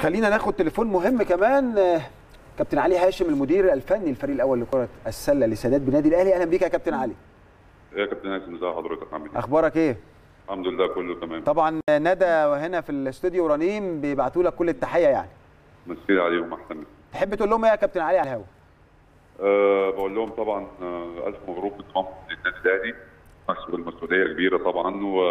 خلينا ناخد تليفون مهم كمان. كابتن علي هاشم المدير الفني الفريق الاول لكره السله لسادات بنادي الاهلي. اهلا بيك يا كابتن علي. يا كابتن هاشم، ازي حضرتك؟ عامل ايه؟ اخبارك ايه؟ الحمد لله كله تمام. طبعا ندى هنا في الاستوديو ورنيم بيبعتوا لك كل التحيه يعني. مسي عليهم احسن منك. تحب تقول لهم ايه يا كابتن علي على الهوا؟ بقول لهم طبعا الف مبروك انضمام للنادي الاهلي. المسؤوليه كبيره طبعا، و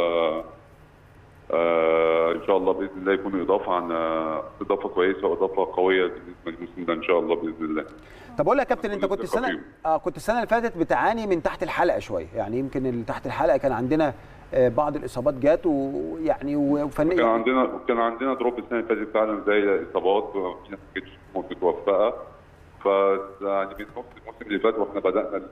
ان شاء الله باذن الله يكون اضافه كويسه واضافه قويه بالنسبه للموسم ده ان شاء الله باذن الله. طب اقول لك يا كابتن، انت كنت السنه اللي فاتت بتعاني من تحت الحلقه شويه، يعني يمكن تحت الحلقه كان عندنا بعض الاصابات جات ويعني وفنيا كان عندنا دروب السنه اللي فاتت فعلا زي الاصابات، في ناس ما كانتش متوفقه. يعني من نص الموسم اللي فات واحنا بدانا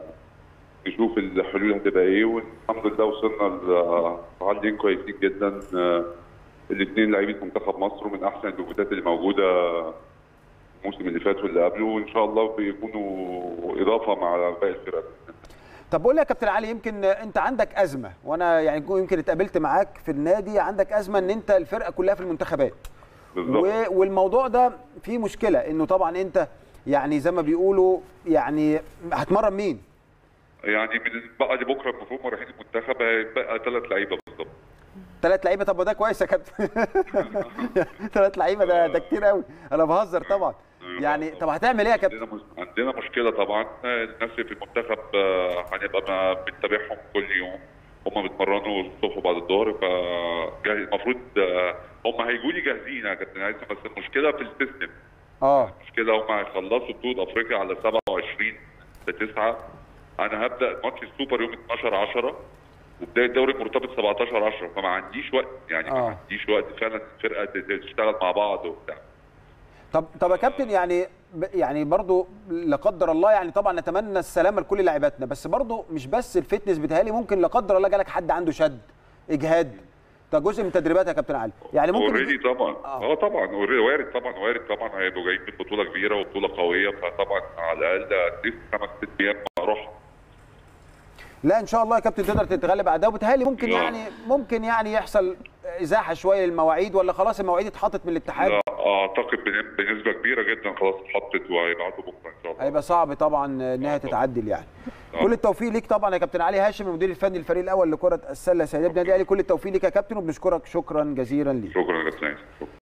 نشوف الحلول هتبقى ايه، والحمد لله وصلنا لعالين كويسين جدا. الاثنين لعيبه منتخب مصر ومن احسن الوجودات اللي موجوده الموسم اللي فات واللي قبله، وان شاء الله بيكونوا اضافه مع باقي الفرق. طب بقول لك يا كابتن علي، يمكن انت عندك ازمه، وانا يعني يمكن اتقابلت معاك في النادي، عندك ازمه ان انت الفرقه كلها في المنتخبات. بالظبط. والموضوع ده فيه مشكله، انه طبعا انت يعني زي ما بيقولوا يعني هتمرن مين؟ يعني من بقى لبكره المفروض رايحين المنتخب هيبقى 3 لعيبه بالظبط. 3 لعيبه؟ طب ده كويس يا كابتن. 3 لعيبه ده كتير قوي، انا بهزر طبعا. يعني طب هتعمل ايه يا كابتن؟ عندنا مشكله طبعا. الناس في المنتخب هنبقى بنتابعهم كل يوم، هم بيتمرنوا الصبح وبعد الظهر، فالمفروض هم هيجوا لي جاهزين يا كابتن، بس المشكله في السيستم. المشكله هم هيخلصوا بطوله افريقيا على 27/9. انا هبدا ماتش السوبر يوم 12/10 وبدايه الدوري مرتبط 17/10، فما عنديش وقت يعني. ما عنديش وقت فعلا الفرقه تشتغل مع بعض وبتاع. طب يا كابتن، يعني برضو لا قدر الله، يعني طبعا نتمنى السلامه لكل لاعباتنا، بس برضو مش بس الفتنس، بيتهيألي ممكن لا قدر الله جالك حد عنده شد اجهاد، ده جزء من تدريبات يا كابتن علي، يعني ممكن اوريدي طبعا. طبعا وارد طبعا هيبقوا جايين من بطوله كبيره وبطوله قويه، فطبعا على الاقل 5-6 ايام اروح. لا ان شاء الله يا كابتن تقدر تتغلب على ده، وبالتالي ممكن يعني يحصل ازاحه شويه للمواعيد، ولا خلاص المواعيد اتحطت من الاتحاد؟ لا اعتقد بنسبه كبيره جدا خلاص اتحطت وهيبعتوا بكره ان شاء الله. هيبقى صعب طبعا انها تتعدل يعني. كل التوفيق ليك طبعا يا كابتن علي هاشم، المدير الفني للفريق الاول لكره السله سيدات بنادي الاهلي. كل التوفيق ليك يا كابتن، وبنشكرك شكرا جزيلا ليك. شكرا يا كابتن.